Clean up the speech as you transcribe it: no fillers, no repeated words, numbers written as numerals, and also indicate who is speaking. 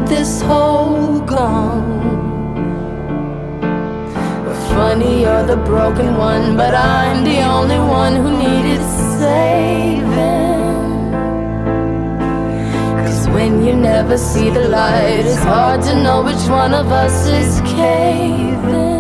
Speaker 1: this hole gone? Funny, you're the broken one, but I'm the only one who needed saving. 'Cause when you never see the light, it's hard to know which one of us is caving.